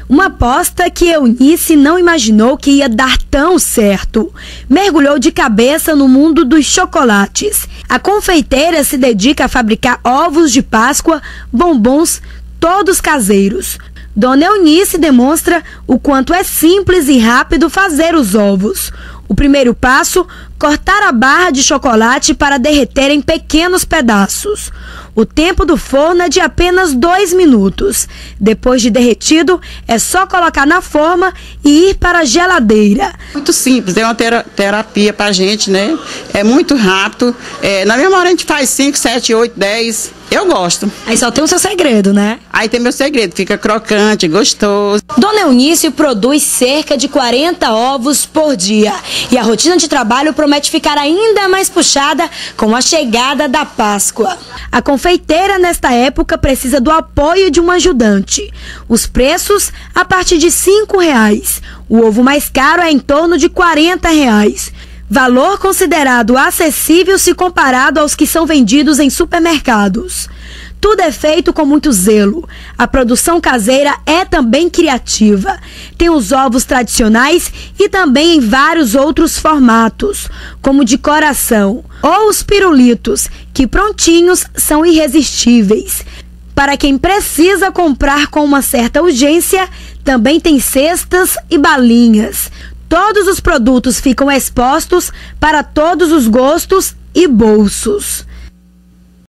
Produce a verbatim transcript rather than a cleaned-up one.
Uma aposta que Eunice não imaginou que ia dar tão certo. Mergulhou de cabeça no mundo dos chocolates. A confeiteira se dedica a fabricar ovos de Páscoa, bombons, todos caseiros. Dona Eunice demonstra o quanto é simples e rápido fazer os ovos. O primeiro passo, cortar a barra de chocolate para derreter em pequenos pedaços. O tempo do forno é de apenas dois minutos. Depois de derretido, é só colocar na forma e ir para a geladeira. Muito simples, é uma tera- terapia para a gente, né? É muito rápido. É, na mesma hora a gente faz cinco, sete, oito, dez. Eu gosto. Aí só tem o seu segredo, né? Aí tem meu segredo, fica crocante, gostoso. Dona Eunice produz cerca de quarenta ovos por dia. E a rotina de trabalho promete ficar ainda mais puxada com a chegada da Páscoa. A confeiteira, nesta época, precisa do apoio de um ajudante. Os preços, a partir de cinco reais. O ovo mais caro é em torno de quarenta reais. Valor considerado acessível se comparado aos que são vendidos em supermercados. Tudo é feito com muito zelo. A produção caseira é também criativa. Tem os ovos tradicionais e também em vários outros formatos, como de coração ou os pirulitos, que prontinhos são irresistíveis. Para quem precisa comprar com uma certa urgência, também tem cestas e balinhas. Todos os produtos ficam expostos para todos os gostos e bolsos.